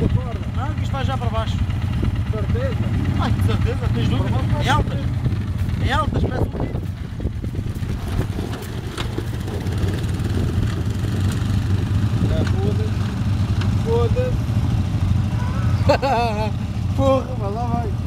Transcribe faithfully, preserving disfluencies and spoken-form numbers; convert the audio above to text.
da corda. Não, que isto vai já para baixo. Certeza. Ai, de certeza, tens dúvida? Em altas. Em altas, peço um tiro. É, foda-se. Foda-se. Porra, mas lá vai.